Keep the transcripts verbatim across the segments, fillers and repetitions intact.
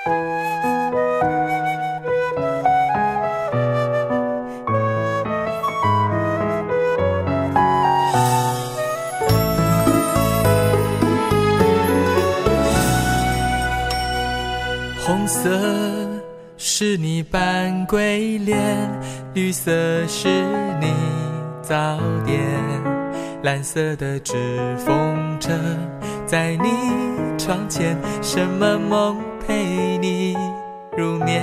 红色是你扮鬼脸，绿色是你早点，蓝色的纸风车在你床前，什么梦陪你入眠？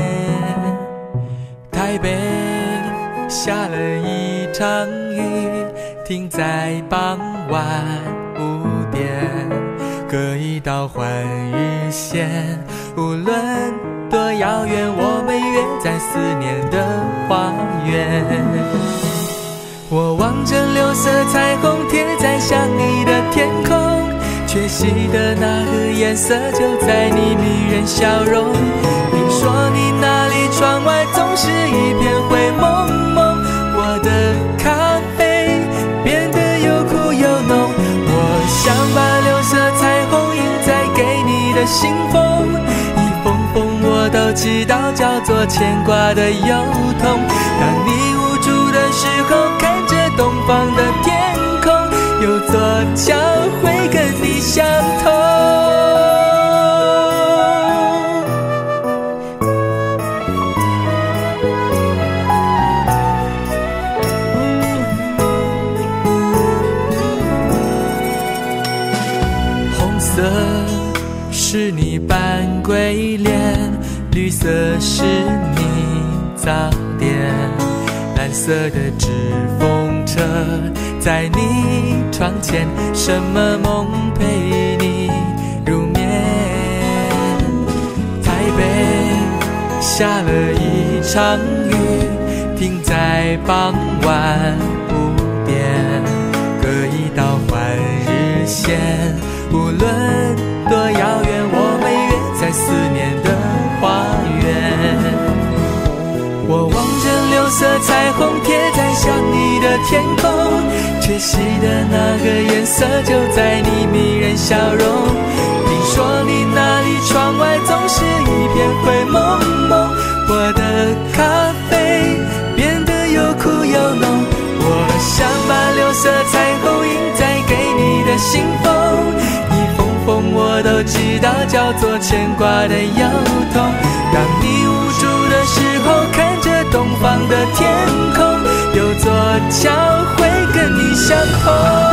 台北下了一场雨，停在傍晚五点，隔一道换日线，无论多遥远，我们约在思念的花园。我望着六色彩虹贴在想你的天空，缺席的那个颜色就在你迷人笑容。听说你那里窗外总是一片灰蒙蒙，我的咖啡变得又苦又浓，我想把六色彩虹印在给你的信封，一封封我都知道叫做牵挂的忧痛。当你无助的时候，看着东方的天空，有座桥会跟你相通。红色是你扮鬼脸，绿色是你早点，蓝色的纸风车在你床前，什么梦陪你入眠？台北下了一场雨，停在傍晚五点，隔一道换日线，无论多遥远，我们约在思念的花园。我望着六色彩虹贴在想你的天空，缺席的那个颜色就在你迷人笑容。听说你那里窗外总是一片灰蒙蒙，我的咖啡变得又苦又浓，我想把六色彩虹印在给你的信封，一封封我都知道叫做牵挂的忧痛。当你无助的时候，看着东方的天空，有座桥会跟你相通。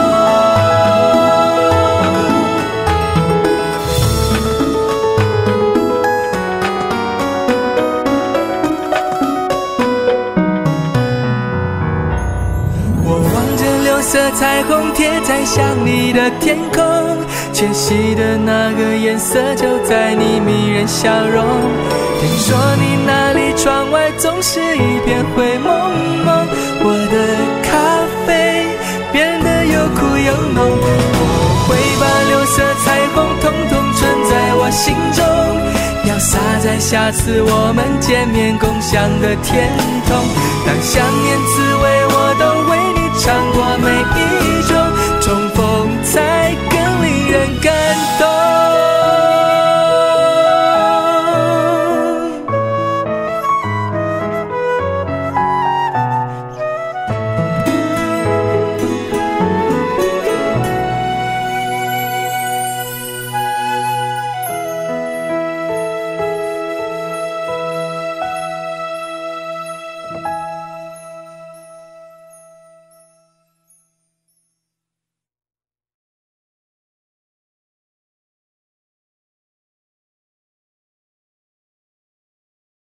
我望着六色彩虹贴在想你的天空，缺席的那个颜色就在你迷人笑容。听说你那里窗外总是一片灰蒙蒙，我的咖啡变得又苦又浓，我会把六色彩虹统统存在我心中，要洒在下次我们见面共享的天空。当想念滋味，我都为你尝过每一种，